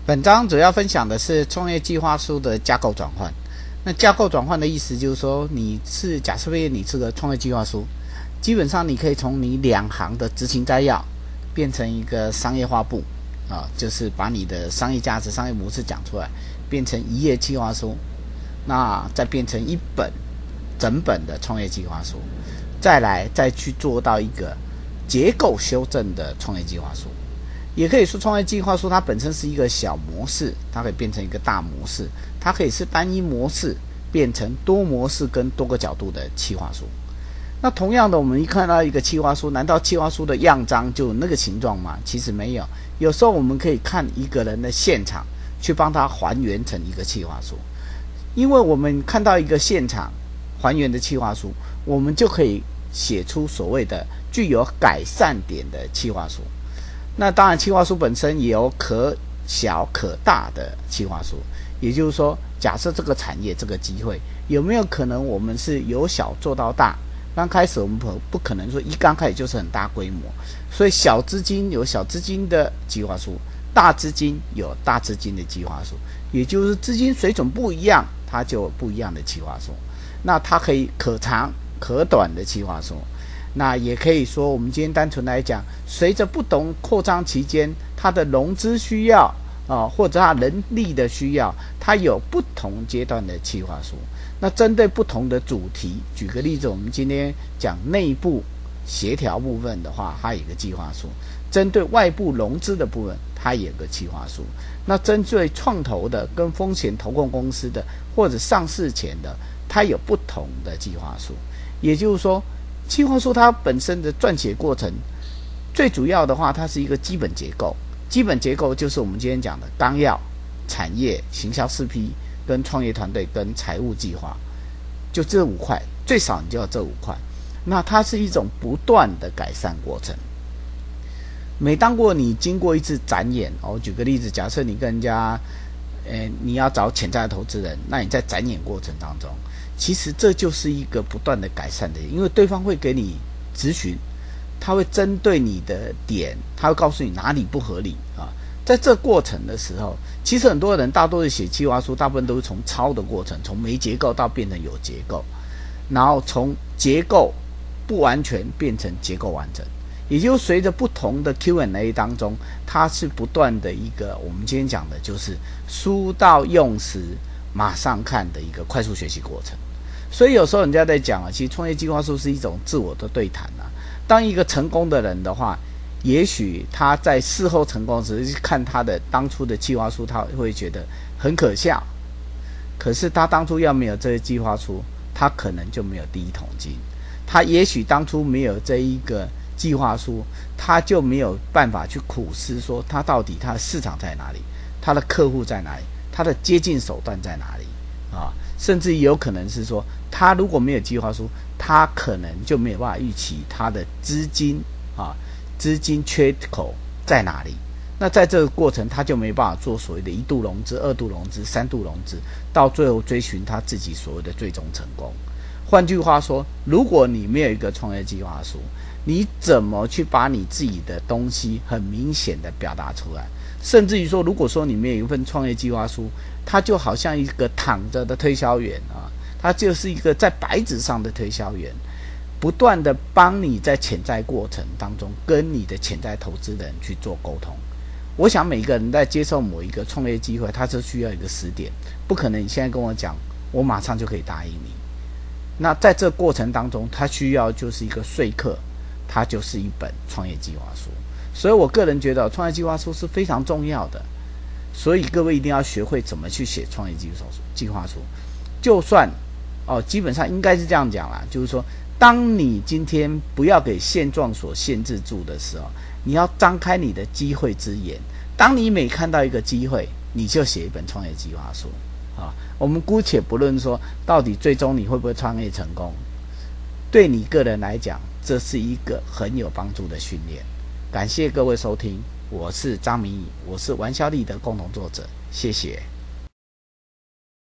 本章主要分享的是创业计划书的架构转换。那架构转换的意思就是说，假设你是个创业计划书，基本上你可以从你2行的执行摘要变成一个商业化部就是把你的商业价值、商业模式讲出来，变成1页计划书，那再变成一本整本的创业计划书，再去做到一个结构修正的创业计划书。也可以说，创业计划书它本身是一个小模式，它可以变成一个大模式，它可以是单一模式变成多模式跟多个角度的企划书。那同样的，我们一看到一个企划书，难道企划书的样章就有那个形状吗？其实没有。有时候我们可以看一个人的现场，去帮他还原成一个企划书。因为我们看到一个现场还原的企划书，我们就可以写出所谓的具有改善点的企划书。那当然，企划书本身也有可小可大的企划书，也就是说，假设这个产业这个机会有没有可能我们是由小做到大？刚开始我们不可能说刚开始就是很大规模，所以小资金有小资金的计划书，大资金有大资金的计划书，也就是资金水准不一样，它就有不一样的计划书。那它可以可长可短的计划书。那也可以说，我们今天单纯来讲，随着不同扩张期间，它的融资需要或者它人力的需要，它有不同阶段的企划书。那针对不同的主题，举个例子，我们今天讲内部协调部分的话，它有一个计划书；针对外部融资的部分，它也有个计划书。那针对创投的跟风险投控公司的或者上市前的，它有不同的计划书。也就是说，计划书它本身的撰写过程，最主要的话，它是一个基本结构。基本结构就是我们今天讲的纲要、产业、行销4P、跟创业团队、跟财务计划，就这5块，最少你就要这5块。那它是一种不断的改善过程。每当你经过一次展演，举个例子，假设你跟人家，你要找潜在的投资人，那你在展演过程当中，其实这就是一个不断的改善的，因为对方会给你咨询，他会针对你的点，他会告诉你哪里不合理在这过程的时候，其实很多人大多是写计划书，大部分都是从抄的过程，从没结构到变成有结构，然后从结构不完全变成结构完整，也就随着不同的 Q&A 当中，它是不断的一个我们今天讲的就是书到用时马上看的一个快速学习过程。所以有时候人家在讲其实创业计划书是一种自我的对谈当一个成功的人的话，也许他在事后成功时看他的当初的计划书，他会觉得很可笑。可是他当初要没有这些计划书，他可能就没有第一桶金。他也许当初没有这一个计划书，他就没有办法去苦思说他到底他的市场在哪里，他的客户在哪里，他的接近手段在哪里甚至有可能是说，他如果没有计划书，他可能就没有办法预期他的资金缺口在哪里。那在这个过程，他就没办法做所谓的1度融资、2度融资、3度融资，到最后追寻他自己所谓的最终成功。换句话说，如果你没有一个创业计划书，你怎么去把你自己的东西很明显的表达出来？甚至于说，如果说你没有一份创业计划书，它就好像一个躺着的推销员它就是一个在白纸上的推销员，不断的帮你在潜在过程当中跟你的潜在投资人去做沟通。我想每个人在接受某一个创业机会，他是需要一个时点，不可能你现在跟我讲，我马上就可以答应你。那在这个过程当中，他需要就是一个说客，它就是一本创业计划书。所以我个人觉得创业计划书是非常重要的，所以各位一定要学会怎么去写创业计划书。就算基本上应该是这样讲啦，就是说，当你今天不要给现状所限制住的时候，你要张开你的机会之眼。当你每看到一个机会，你就写一本创业计划书我们姑且不论说到底最终你会不会创业成功，对你个人来讲，这是一个很有帮助的训练。感谢各位收听，我是张明义，我是玩笑力的共同作者，谢谢。